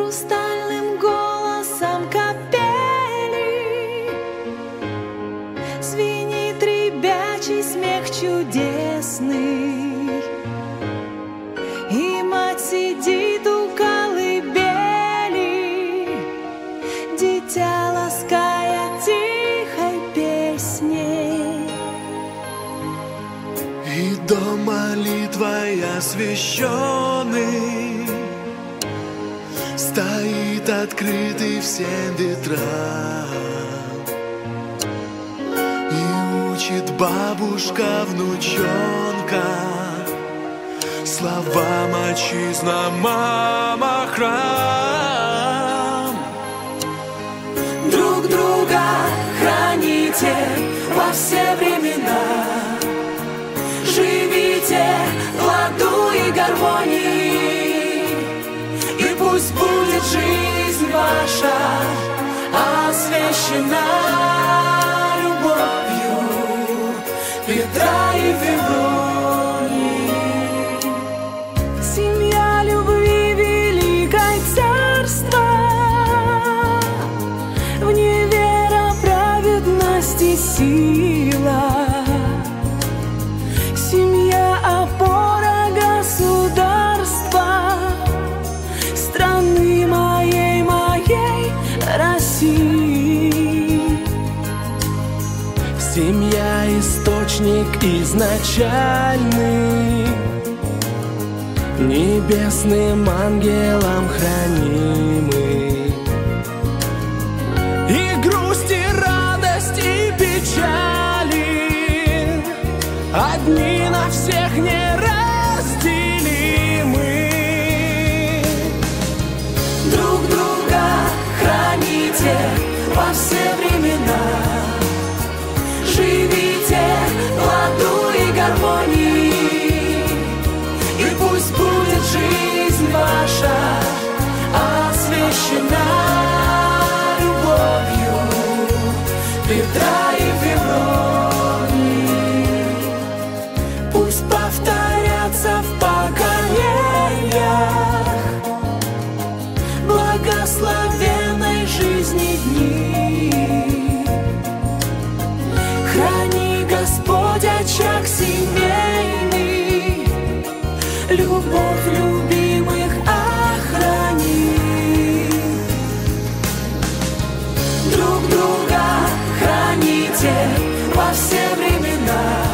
хрустальным голосом капели звенит ребячий смех чудесный, и мать сидит у колыбели, дитя лаская тихой песней. И дом молитвой освященный стоит открытый всем ветрам, и учит бабушка внучонка словам: отчизна, мама, храм. Друг друга храните во все времена, живите в ладу и гармонии, и пусть будет жизнь ваша освящена любовью Петра и Февронии. Семья любви великой царства, в ней вера, праведность и сила. Семья — опора государства, страны моей, моей России. Семья — источник изначальный, небесным ангелом хранимый. И грусть, и радость, и печали одни на всех неразделимы. Друг друга храните во все времена, живите в ладу и гармонии, и пусть будет жизнь ваша освящена любовью Петра и Февронии. Пусть повторятся в поколениях благословенной жизни дни. Храни, Господь, очаг семейный, любовь любимых охрани. Друг друга храните во все времена,